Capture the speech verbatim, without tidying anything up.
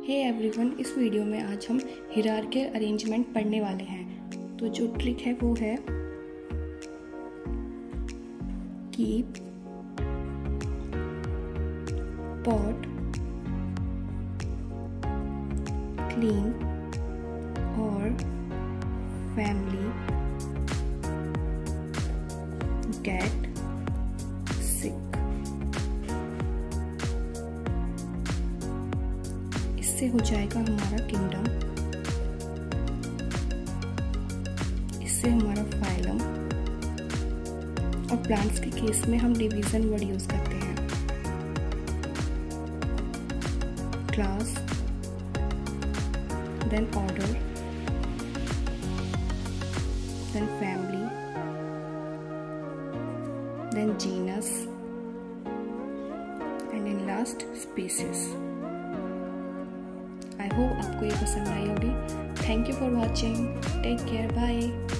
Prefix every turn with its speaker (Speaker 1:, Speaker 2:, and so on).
Speaker 1: Hey everyone, इस video में आज हम हिरार्किकल अरेंजमेंट पढ़ने वाले हैं। तो जो ट्रिक है वो है कीप पॉट क्लीन और फैमिली गेट सिक। इससे हो जाएगा हमारा किंगडम, इससे हमारा फाइलम, और प्लांट्स के केस में हम डिवीजन वर्ड यूज करते हैं। Class, then order, then family, then genus and in last species. I hope आपको ये पसंद आई होगी। Thank you for watching. Take care, bye.